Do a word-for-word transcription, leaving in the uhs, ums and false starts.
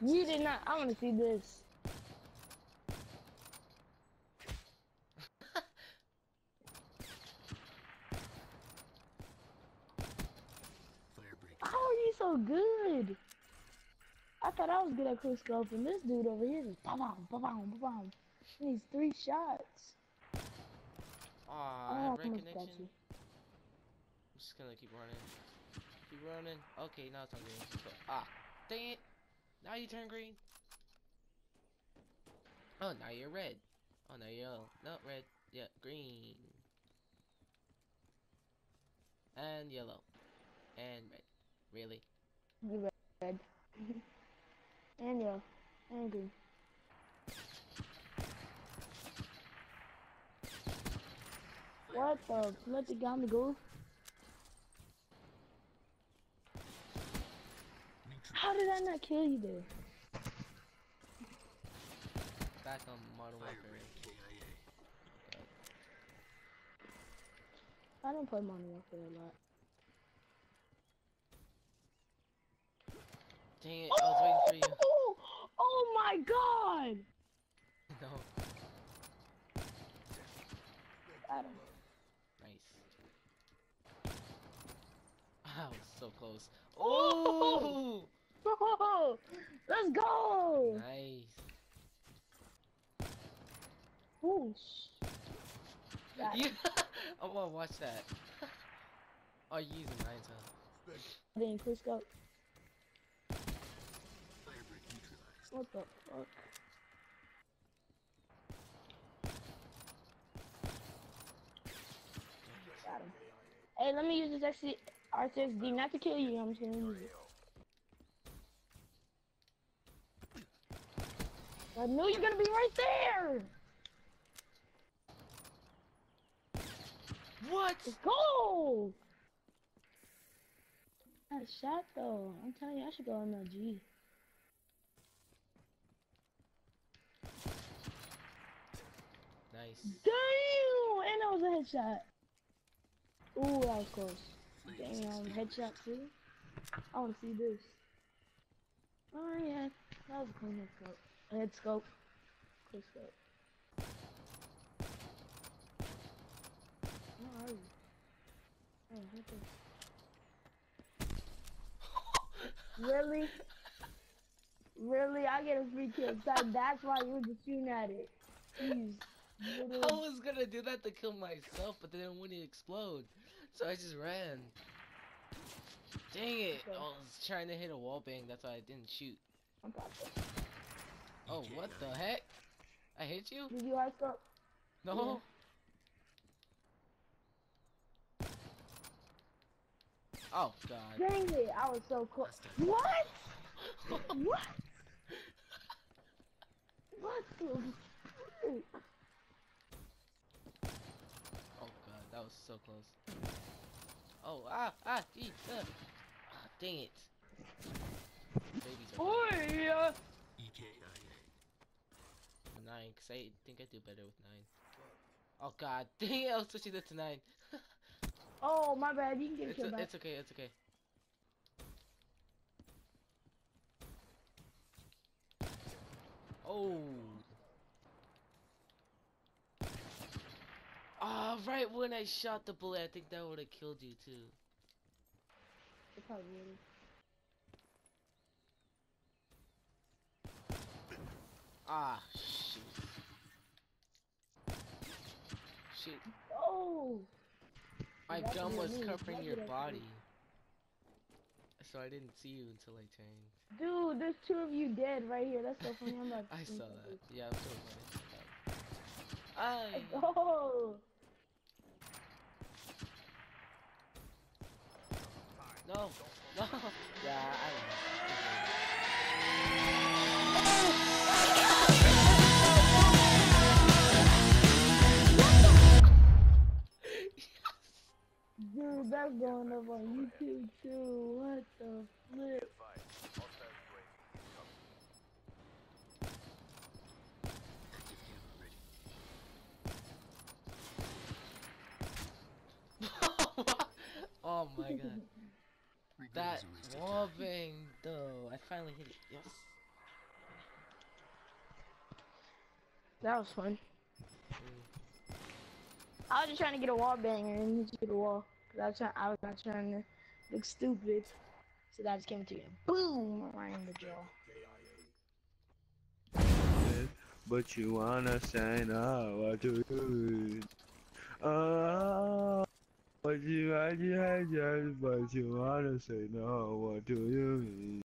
You did not. I want to see this. How are you so good? I thought I was good at quick scope, and this dude over here is ba-bam, ba-bam, ba-bam. He needs three shots. Aw, Oh, red I almost got connection. you. I'm just gonna keep running. Keep running. Okay, now it's on green. So, ah, dang it. Now you turn green. Oh, now you're red. Oh, now you're yellow. No, red. Yeah, green. And yellow. And red. Really? You red. And yeah, and green. What the? Let the gun go. How did I not kill you there? Back on Modern Warfare. I don't play Modern Warfare a lot. Dang it, I was waiting for you. Oh, oh my god! No. Got him. Nice. I was so close. Oh! Oh! Let's go! Nice. Oh, sh You I wanna watch that. Oh, you using mine, huh? Then quick scope. What the fuck? Got him. Hey, let me use this X C R six D not to kill you. I'm just gonna use it. I knew you're gonna be right there. What? Let's go. That shot though. I'm telling you, I should go on the G. Nice. Damn! And that was a headshot. Ooh, that was close. Damn, headshot too. I wanna see this. Oh yeah, that was a clean head scope. Head scope. Quick scope. Where are you? Oh, right there. Really? Really? I get a free kill. That's why you were just shooting at it. Jeez. I was gonna do that to kill myself, but then it wouldn't explode. So I just ran. Dang it! Okay. I was trying to hit a wall bang, that's why I didn't shoot. I'm about to. Oh, what the heck? I hit you? Did you high scope? No? Yeah. Oh, God. Dang it, I was so close. What? What? What the frick? Oh, God, that was so close. Oh, ah, ah, gee, uh. Ah, dang it. Babies are Oh yeah. nine, because I think I do better with nine. Oh, God, dang it, I was switching it to nine. Oh my bad, you can get a It's, kill a, back. it's okay, it's okay. Oh. Ah, oh, right when I shot the bullet, I think that would have killed you too. It probably would. Ah, shoot. Shoot. Oh. My That's gun was me. covering That's your what I body. So I didn't see you until I turned. Dude, there's two of you dead right here. That's so funny. I'm about to I see saw something. that. Yeah, I'm so funny. Let's I. go. No, no. Yeah, I don't Dude, that's going up on YouTube too. What the flip? Oh my god. That wall bang though. I finally hit it. Yes. That was fun. Mm. I was just trying to get a wall banger and hit you with the wall. Cause I was trying, I was not trying to look stupid. So that just came to you. Boom! Right in the jaw. But you wanna say no, what do you? Oh, but you, I just, but you wanna say no, what do you mean?